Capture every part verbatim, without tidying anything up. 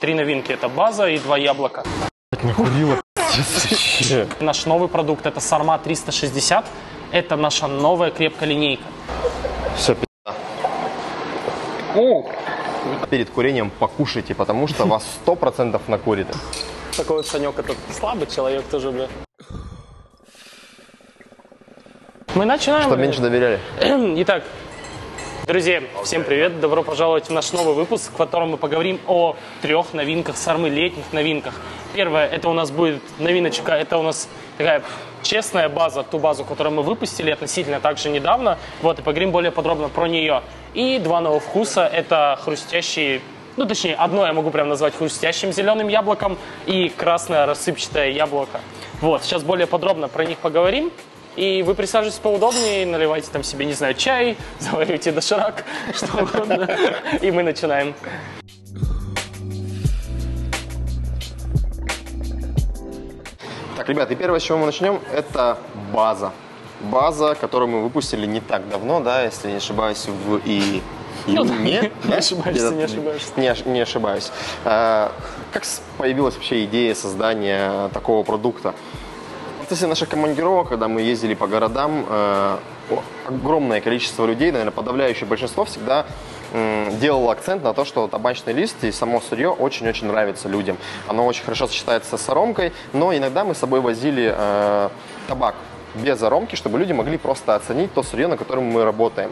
Три новинки. Это база и два яблока. Не курила. Наш новый продукт это Сарма триста шестьдесят. Это наша новая крепкая линейка. Все, пи***. Перед курением покушайте, потому что вас сто процентов накурит. Такой вот Санек, этот слабый человек тоже, бля. Мы начинаем. Чтобы меньше доверяли. Итак, друзья, всем привет. Добро пожаловать в наш новый выпуск, в котором мы поговорим о трех новинках Сармы, летних новинках. Первое, это у нас будет новиночка, это у нас такая честная база, ту базу, которую мы выпустили относительно также недавно. Вот, и поговорим более подробно про нее. И два новых вкуса, это хрустящие, ну точнее, одно я могу прям назвать хрустящим зеленым яблоком и красное рассыпчатое яблоко. Вот, сейчас более подробно про них поговорим. И вы присаживайтесь поудобнее, наливайте там себе, не знаю, чай, заваривайте доширак, что угодно. И мы начинаем. Так, ребят, и первое, с чего мы начнем, это база. База, которую мы выпустили не так давно, да, если не ошибаюсь, в и... июне. Не ошибаешься, не ошибаешься. Не, не ошибаюсь. А, как появилась вообще идея создания такого продукта? В процессе наших командировок, когда мы ездили по городам, э, огромное количество людей, наверное, подавляющее большинство, всегда э, делало акцент на то, что табачный лист и само сырье очень-очень нравится людям. Оно очень хорошо сочетается с аромкой, но иногда мы с собой возили э, табак без аромки, чтобы люди могли просто оценить то сырье, на котором мы работаем.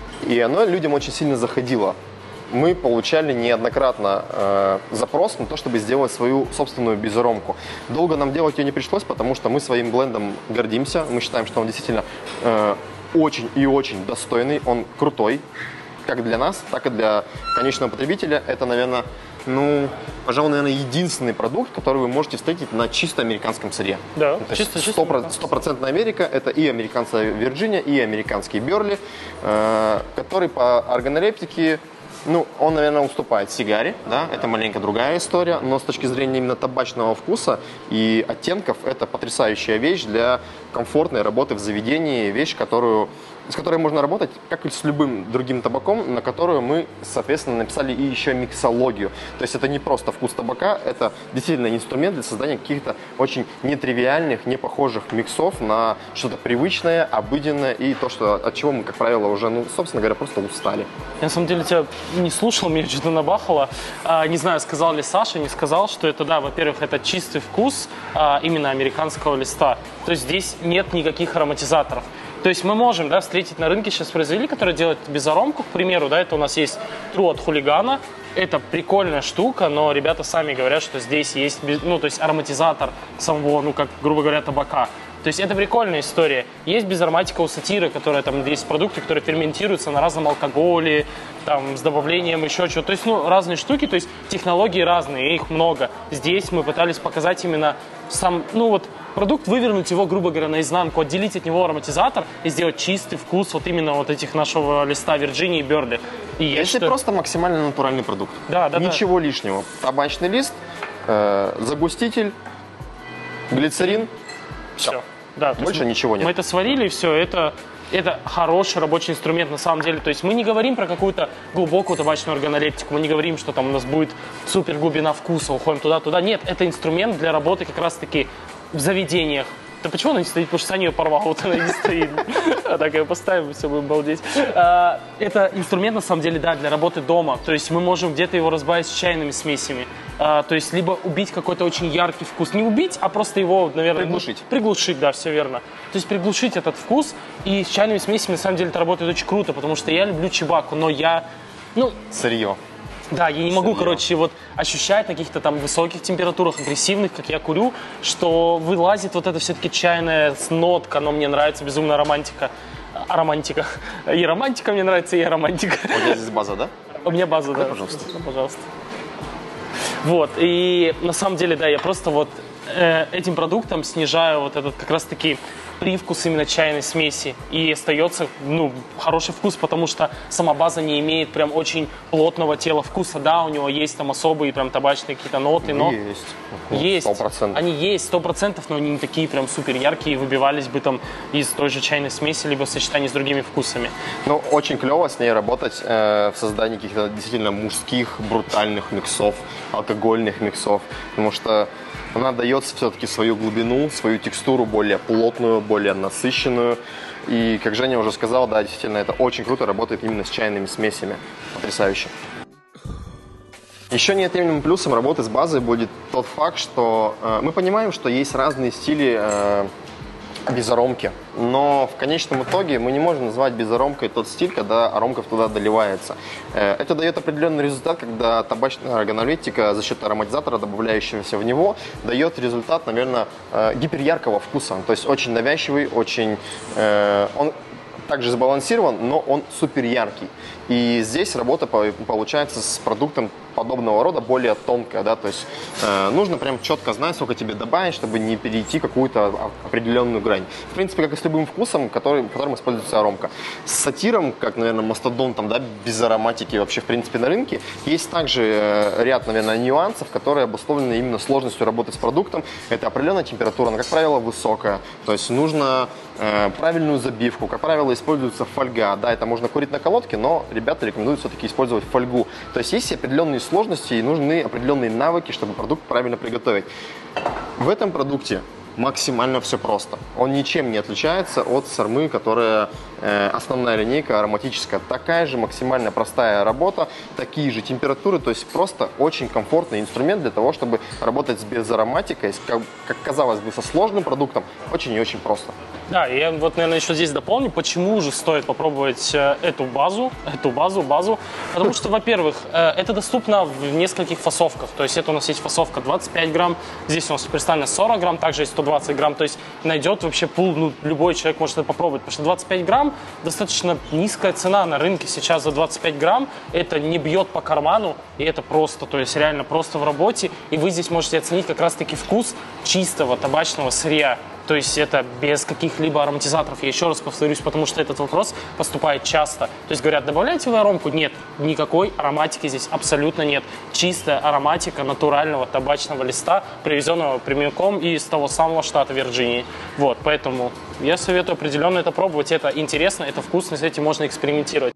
И оно людям очень сильно заходило. Мы получали неоднократно э, запрос на то, чтобы сделать свою собственную безаромку. Долго нам делать ее не пришлось, потому что мы своим блендом гордимся. Мы считаем, что он действительно э, очень и очень достойный, он крутой, как для нас, так и для конечного потребителя. Это, наверное, ну, пожалуй, наверное, единственный продукт, который вы можете встретить на чисто американском сырье. Да, то чисто, чисто стопроцентная Америка. Это и американская Вирджиния, и американский Берли, э, который по органолептике, ну, он, наверное, уступает сигаре, да, это маленько другая история, но с точки зрения именно табачного вкуса и оттенков, это потрясающая вещь для комфортной работы в заведении, вещь, которую, с которой можно работать, как и с любым другим табаком, на которую мы, соответственно, написали и еще миксологию. То есть это не просто вкус табака, это действительно инструмент для создания каких-то очень нетривиальных, не похожих миксов на что-то привычное, обыденное и то, что, от чего мы, как правило, уже, ну, собственно говоря, просто устали. Я, на самом деле, тебя не слушал, меня что-то набахало. А, не знаю, сказал ли Саша, не сказал, что это, да, во-первых, это чистый вкус а, именно американского листа. То есть здесь нет никаких ароматизаторов. То есть мы можем, да, встретить на рынке сейчас производителей, которые делают безаромку, к примеру, да, это у нас есть True от Хулигана. Это прикольная штука, но ребята сами говорят, что здесь есть, ну, то есть ароматизатор самого, ну, как, грубо говоря, табака. То есть это прикольная история. Есть безароматика у сатиры, которая там есть продукты, которые ферментируются на разном алкоголе, там с добавлением еще чего-то. То есть, ну, разные штуки, то есть технологии разные, их много. Здесь мы пытались показать именно сам, ну вот, продукт, вывернуть его, грубо говоря, наизнанку, отделить от него ароматизатор и сделать чистый вкус вот именно вот этих нашего листа Вирджинии и Берли. И это считаю... просто максимально натуральный продукт. Да, да, Ничего да. лишнего. Табачный лист, э, загуститель, глицерин. Все. Все. Да, больше ничего нет. Мы это сварили, и все. Это, это хороший рабочий инструмент на самом деле. То есть мы не говорим про какую-то глубокую табачную органолептику, мы не говорим, что там у нас будет супер глубина вкуса, уходим туда-туда. Нет, это инструмент для работы как раз-таки в заведениях. Да почему она не стоит? Потому что Саня ее порвал, вот она не стоит. А так ее поставим, все, будем балдеть. Это инструмент, на самом деле, да, для работы дома. То есть мы можем где-то его разбавить с чайными смесями. То есть либо убить какой-то очень яркий вкус. Не убить, а просто его, наверное... Приглушить. Приглушить, да, все верно. То есть приглушить этот вкус. И с чайными смесями, на самом деле, это работает очень круто, потому что я люблю чебаку, но я... ну Сырье. Да, я не могу, Сырье. короче, вот ощущать на каких-то там высоких температурах, агрессивных, как я курю, что вылазит вот это все-таки чайная нотка, но мне нравится, безумно романтика. А романтика. И романтика мне нравится, и романтика. У тебя здесь база, да? У меня база, да. Пожалуйста. Пожалуйста. Вот, и на самом деле, да, я просто вот э, этим продуктом снижаю вот этот как раз-таки привкус именно чайной смеси. И остается, ну, хороший вкус, потому что сама база не имеет прям очень плотного тела вкуса. Да, у него есть там особые прям табачные какие-то ноты, но... Есть. Есть. сто процентов. Они есть, сто процентов, но они не такие прям супер яркие, выбивались бы там из той же чайной смеси, либо в сочетании с другими вкусами. Ну, очень клево с ней работать э, в создании каких-то действительно мужских, брутальных миксов, алкогольных миксов, потому что она дает все-таки свою глубину, свою текстуру более плотную, более насыщенную. И, как Женя уже сказал, да, действительно, это очень круто работает именно с чайными смесями. Потрясающе. Еще неотъемлемым плюсом работы с базой будет тот факт, что э, мы понимаем, что есть разные стили э, безаромки, но в конечном итоге мы не можем назвать безаромкой тот стиль, когда аромков туда доливается. Это дает определенный результат, когда табачная органолептика за счет ароматизатора, добавляющегося в него, дает результат, наверное, гиперяркого вкуса. То есть очень навязчивый, очень... Он также сбалансирован, но он супер яркий. И здесь работа получается с продуктом подобного рода более тонкая, да, то есть э, нужно прям четко знать, сколько тебе добавить, чтобы не перейти какую-то определенную грань. В принципе, как и с любым вкусом, который, в котором используется аромка. С сатиром, как, наверное, мастодонтом, да, без ароматики вообще, в принципе, на рынке, есть также э, ряд, наверное, нюансов, которые обусловлены именно сложностью работы с продуктом. Это определенная температура, она, как правило, высокая, то есть нужно э, правильную забивку, как правило, используется фольга, да, это можно курить на колодке, но ребята рекомендуют все-таки использовать фольгу. То есть есть определенные сложности и нужны определенные навыки, чтобы продукт правильно приготовить. В этом продукте максимально все просто. Он ничем не отличается от сармы, которая э, основная линейка ароматическая. Такая же максимально простая работа, такие же температуры, то есть просто очень комфортный инструмент для того, чтобы работать с безароматикой, как, как казалось бы, со сложным продуктом, очень и очень просто. Да, я вот, наверное, еще здесь дополню, почему же стоит попробовать эту базу, эту базу, базу, потому что, во-первых, это доступно в нескольких фасовках, то есть это у нас есть фасовка двадцать пять грамм, здесь у нас представлено сорок грамм, также есть сто двадцать грамм, то есть найдет вообще пул, ну, любой человек может это попробовать, потому что двадцать пять грамм достаточно низкая цена на рынке сейчас за двадцать пять грамм, это не бьет по карману, и это просто, то есть реально просто в работе, и вы здесь можете оценить как раз-таки вкус чистого табачного сырья. То есть это без каких-либо ароматизаторов. Я еще раз повторюсь, потому что этот вопрос поступает часто. То есть говорят, добавляете вы аромку? Нет, никакой ароматики здесь абсолютно нет. Чистая ароматика натурального табачного листа, привезенного прямиком из того самого штата Вирджинии. Вот, поэтому я советую определенно это пробовать. Это интересно, это вкусно, с этим можно экспериментировать.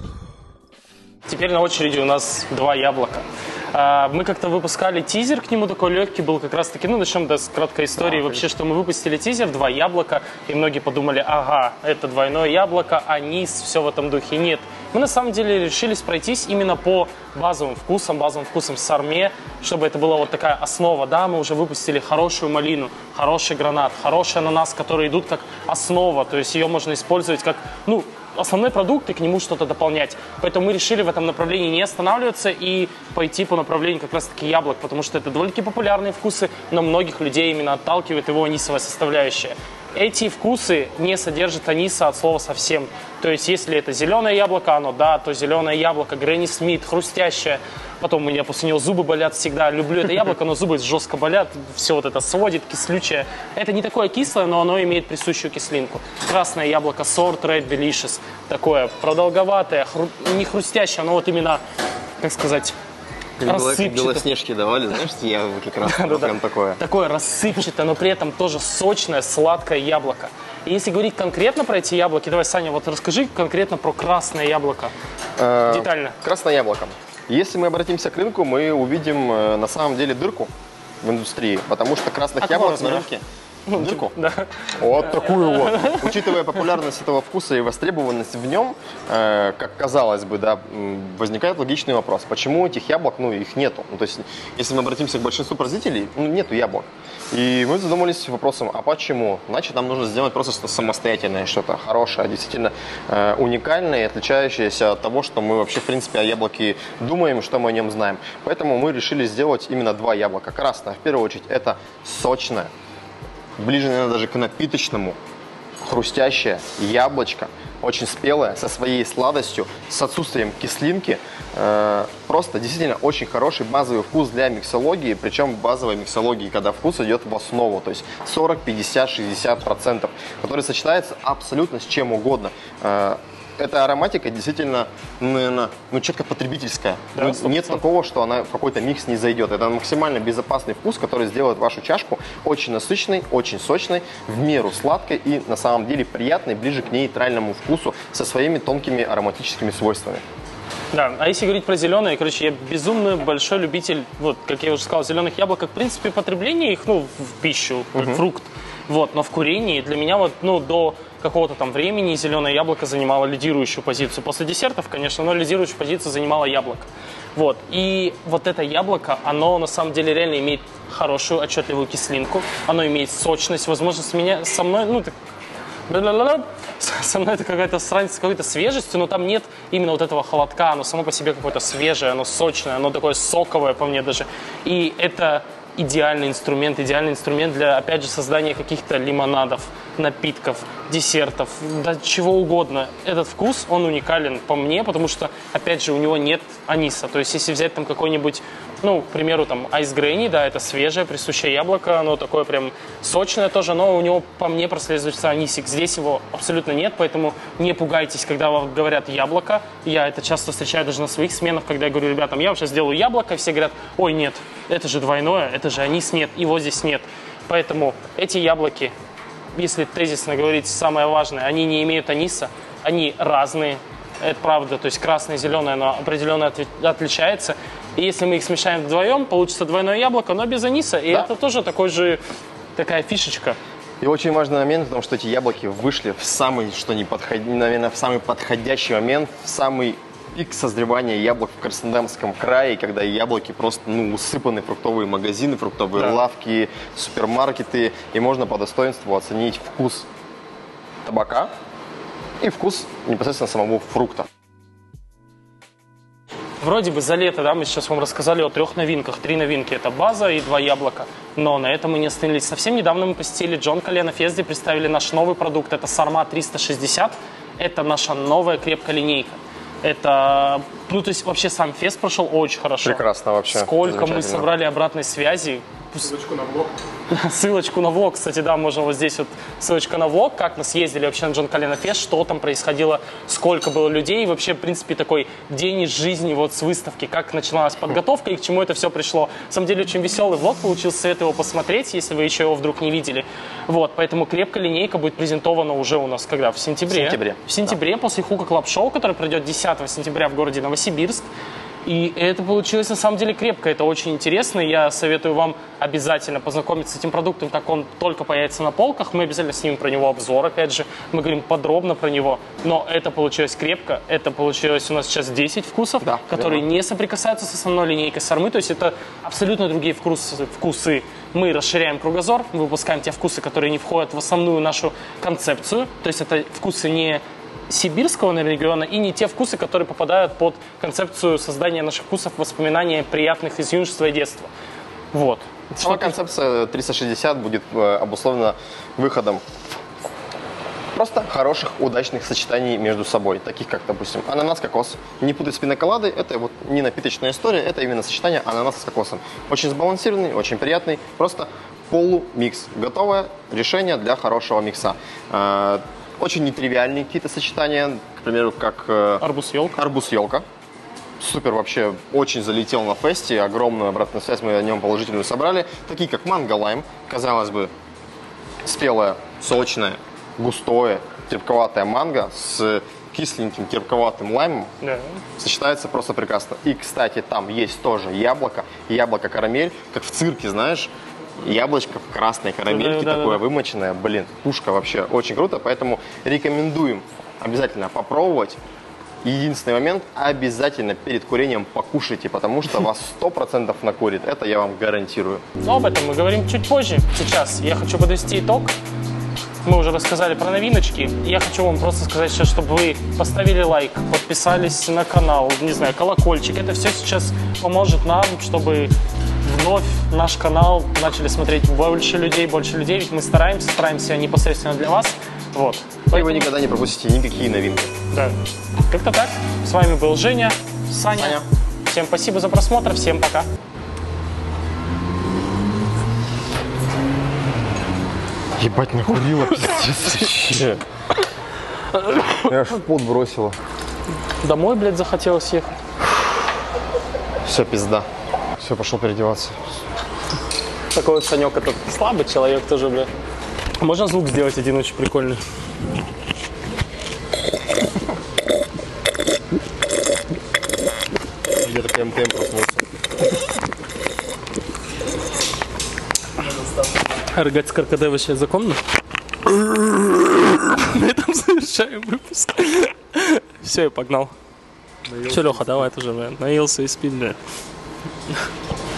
Теперь на очереди у нас два яблока. Мы как-то выпускали тизер к нему, такой легкий был как раз-таки, ну, начнем да, с краткой истории. Да, вообще, что мы выпустили тизер, два яблока, и многие подумали, ага, это двойное яблоко, анис, все в этом духе. Нет, мы на самом деле решились пройтись именно по базовым вкусам, базовым вкусам сарме, чтобы это была вот такая основа. Да, мы уже выпустили хорошую малину, хороший гранат, хороший ананас, которые идут как основа, то есть ее можно использовать как, ну, основной продукт и к нему что-то дополнять. Поэтому мы решили в этом направлении не останавливаться и пойти по направлению как раз-таки яблок, потому что это довольно-таки популярные вкусы, но многих людей именно отталкивает его анисовая составляющая. Эти вкусы не содержат аниса от слова совсем. То есть, если это зеленое яблоко, оно да, то зеленое яблоко, Гренни Смит, хрустящее. Потом у меня после него зубы болят всегда. Люблю это яблоко, но зубы жестко болят. Все вот это сводит, кислючее. Это не такое кислое, но оно имеет присущую кислинку. Красное яблоко, сорт Red Delicious. Такое продолговатое, хру... не хрустящее, но вот именно, как сказать... Рассыпчатое. Белоснежки давали, знаешь, яблоки красные, прям такое. Такое рассыпчатое, но при этом тоже сочное, сладкое яблоко. И если говорить конкретно про эти яблоки, давай, Саня, вот расскажи конкретно про красное яблоко. Детально. Красное яблоко. Если мы обратимся к рынку, мы увидим на самом деле дырку в индустрии, потому что красных яблок на рынке... Дырку? Да. Вот такую вот. Учитывая популярность этого вкуса и востребованность в нем, э, как казалось бы, да, возникает логичный вопрос. Почему этих яблок, ну, их нету? Ну, то есть, если мы обратимся к большинству производителей, ну, нету яблок. И мы задумались вопросом, а почему? Значит, нам нужно сделать просто что-то самостоятельное, что-то хорошее, действительно э, уникальное и отличающееся от того, что мы вообще, в принципе, о яблоке думаем, что мы о нем знаем. Поэтому мы решили сделать именно два яблока. Красное, в первую очередь, это сочное, ближе, наверное, даже к напиточному, хрустящее яблочко очень спелая, со своей сладостью, с отсутствием кислинки. Э, просто действительно очень хороший базовый вкус для миксологии, причем базовой миксологии, когда вкус идет в основу, то есть сорок, пятьдесят, шестьдесят процентов, который сочетается абсолютно с чем угодно. Э, Эта ароматика действительно, наверное, ну, четко потребительская. Да, ну, нет такого, что она в какой-то микс не зайдет. Это максимально безопасный вкус, который сделает вашу чашку очень насыщенной, очень сочной, в меру сладкой и на самом деле приятной, ближе к нейтральному вкусу со своими тонкими ароматическими свойствами. Да, а если говорить про зеленые, короче, я безумно большой любитель, вот, как я уже сказал, зеленых яблок, как, в принципе, потребление их, ну, в пищу, как uh-huh. фрукт. Вот, но в курении для меня вот, ну, до какого-то там времени зеленое яблоко занимало лидирующую позицию. После десертов, конечно, но лидирующую позицию занимало яблоко. Вот, и вот это яблоко, оно на самом деле реально имеет хорошую отчетливую кислинку, оно имеет сочность, возможно, с меня, со мной, ну, так, со мной это какая-то сравнится с какой-то свежестью, но там нет именно вот этого холодка, оно само по себе какое-то свежее, оно сочное, оно такое соковое по мне даже. И это идеальный инструмент, идеальный инструмент для, опять же, создания каких-то лимонадов, напитков, десертов, да чего угодно. Этот вкус, он уникален по мне, потому что, опять же, у него нет аниса. То есть, если взять там какой-нибудь, ну, к примеру, там, Ice Granny, да, это свежее, присущее яблоко, оно такое прям сочное тоже, но у него, по мне, прослеживается анисик. Здесь его абсолютно нет, поэтому не пугайтесь, когда вам говорят яблоко. Я это часто встречаю даже на своих сменах, когда я говорю, ребятам, я сейчас сделаю яблоко, все говорят, ой, нет, это же двойное, это же анис нет, его здесь нет. Поэтому эти яблоки, если тезисно говорить, самое важное, они не имеют аниса, они разные, это правда, то есть красное и зеленое, оно определенно отличается. И если мы их смешаем вдвоем, получится двойное яблоко, но без аниса, и да. это тоже такой же, такая фишечка. И очень важный момент, потому что эти яблоки вышли в самый, что не подход... наверное, в самый подходящий момент, в самый пик созревания яблок в Краснодарском крае, когда яблоки просто, ну, усыпаны фруктовые магазины, фруктовые да. лавки, супермаркеты, и можно по достоинству оценить вкус табака и вкус непосредственно самого фрукта. Вроде бы за лето, да, мы сейчас вам рассказали о трех новинках. Три новинки – это база и два яблока. Но на этом мы не остановились. Совсем недавно мы посетили Джон Колено Фест, представили наш новый продукт. Это Сарма триста шестьдесят. Это наша новая крепкая линейка. Это, ну, то есть вообще сам фест прошел очень хорошо. Прекрасно вообще. Сколько мы собрали обратной связи. Ссылочку на влог. Ссылочку на влог, кстати, да, можно вот здесь вот ссылочка на влог, как мы съездили вообще на Джон Колено Фест, что там происходило, сколько было людей, и вообще, в принципе, такой день из жизни вот с выставки, как начиналась подготовка и к чему это все пришло. На самом деле, очень веселый влог получился, советую его посмотреть, если вы еще его вдруг не видели. Вот, поэтому крепкая линейка будет презентована уже у нас когда? В сентябре. В сентябре. В сентябре, да. После Хука Клаб Шоу, который пройдет десятого сентября в городе Новосибирск. И это получилось на самом деле крепко, это очень интересно. Я советую вам обязательно познакомиться с этим продуктом, как он только появится на полках. Мы обязательно снимем про него обзор, опять же, мы говорим подробно про него. Но это получилось крепко, это получилось у нас сейчас десять вкусов, да, которые верно. Не соприкасаются с основной линейкой Сармы. То есть это абсолютно другие вкусы, вкусы. Мы расширяем кругозор, мы выпускаем те вкусы, которые не входят в основную нашу концепцию. То есть это вкусы не сибирского региона и не те вкусы, которые попадают под концепцию создания наших вкусов, воспоминания приятных из юношества и детства. Вот. Сама концепция триста шестьдесят будет обусловлена выходом просто хороших, удачных сочетаний между собой, таких как, допустим, ананас-кокос. Не путать с пиноколадой, это вот не напиточная история, это именно сочетание ананаса с кокосом. Очень сбалансированный, очень приятный, просто полумикс. Готовое решение для хорошего микса. Очень нетривиальные какие-то сочетания, к примеру, как э, арбуз-елка. Арбуз-елка. Супер вообще, очень залетел на фесте, огромную обратную связь мы о нем положительную собрали. Такие как манго-лайм, казалось бы, спелое, сочное, густое, терпковатое манго с кисленьким терпковатым лаймом да. сочетается просто прекрасно. И, кстати, там есть тоже яблоко, яблоко-карамель, как в цирке, знаешь. Яблочко в красной карамельке, да, да, такое да, да. вымоченное, блин, пушка вообще, очень круто, поэтому рекомендуем обязательно попробовать. Единственный момент, обязательно перед курением покушайте, потому что вас сто процентов накурит, это я вам гарантирую. Но об этом мы говорим чуть позже. Сейчас я хочу подвести итог. Мы уже рассказали про новиночки. Я хочу вам просто сказать сейчас, чтобы вы поставили лайк, подписались на канал, не знаю, колокольчик. Это все сейчас поможет нам, чтобы вновь наш канал начали смотреть больше людей, больше людей. Ведь мы стараемся, стараемся непосредственно для вас. Вот. И Поэтому- вы никогда не пропустите никакие новинки. Да. Как-то так. С вами был Женя, Саня. Саня. Всем спасибо за просмотр, всем пока. Ебать, нахурила, пиздец вообще. Я аж в пот бросила. Домой, блядь, захотелось ехать. Все, пизда. Все, пошел переодеваться. Такой вот Санек этот слабый человек тоже, блядь. Можно звук сделать один очень прикольный? Где-то прям темп проснулся. Рыгать с каркаде вообще законно? На этом завершаем выпуск. Все, я погнал. Че, Леха, давай тоже, блядь. Наелся и спит, блядь.